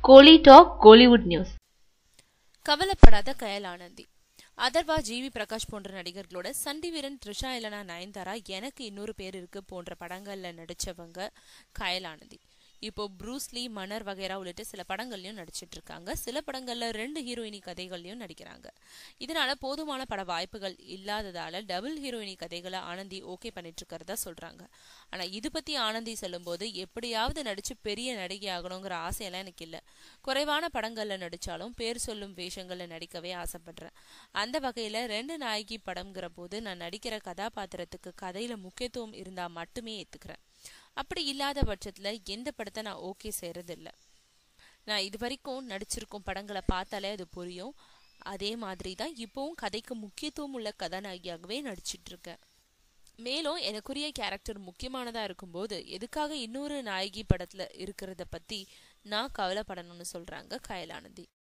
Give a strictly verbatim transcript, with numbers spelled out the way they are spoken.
கோலி talk Kollywood news. கவலைப்படாத கயல் ஆனந்தி. அதர்வா, ஜிவி பிரகாஷ் போன்ற நடிகர்களோட சண்டி வீரன், த்ரிஷா இல்லனா நயன்தாரா, எனக்கு இன்னொரு பேர் இருக்கு போன்ற படங்கள்ல நடிச்சவங்க கயல் ஆனந்தி. இப்போ ப்ரூஸ்லி, மன்னர் வகைரா உள்ளிட்ட சில படங்கள்லயும் நடிச்சிட்டு இருக்காங்க. சில படங்கள்ல ரெண்டு ஹீரோயினி கதைகள்லயும் நடிக்கிறாங்க. இதனால போதுமான பட வாய்ப்புகள் இல்லாததால டபுள் ஹீரோயினி கதைகளை ஆனந்தி ஓகே பண்ணிட்டு இருக்கிறதா சொல்றாங்க. ஆனா இது பத்தி ஆனந்தி சொல்லும் போது, எப்படியாவது நடிச்சு பெரிய நடிகை ஆகணுங்கிற ஆசையெல்லாம் எனக்கு இல்ல. குறைவான படங்கள்ல நடிச்சாலும் பேர் சொல்லும் வேஷங்கள்ல நடிக்கவே ஆசைப்படுறேன். அந்த வகையில ரெண்டு நாயகி படம்ங்கிற போது நான் நடிக்கிற கதாபாத்திரத்துக்கு கதையில முக்கியத்துவம் இருந்தா மட்டுமே ஏத்துக்கிறேன். அப்படி இல்லாத பட்சத்துல எந்த படத்தை நான் ஓகே செய்யறது இல்ல. நான் இது வரைக்கும் நடிச்சிருக்கும் படங்களை பார்த்தாலே அது புரியும். அதே மாதிரி தான் இப்பவும் கதைக்கு முக்கியத்துவம் உள்ள கதாநாயகியாகவே நடிச்சிட்டு இருக்கேன். மேலும் எனக்குரிய கேரக்டர் முக்கியமானதா இருக்கும்போது எதுக்காக இன்னொரு நாயகி படத்துல இருக்கிறத பத்தி நான் கவலைப்படணும்னு சொல்றாங்க கயல் ஆனந்தி.